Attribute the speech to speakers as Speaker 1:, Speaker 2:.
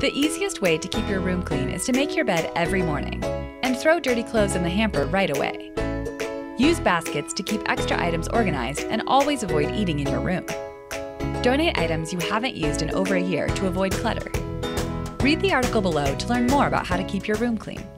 Speaker 1: The easiest way to keep your room clean is to make your bed every morning and throw dirty clothes in the hamper right away. Use baskets to keep extra items organized and always avoid eating in your room. Donate items you haven't used in over a year to avoid clutter. Read the article below to learn more about how to keep your room clean.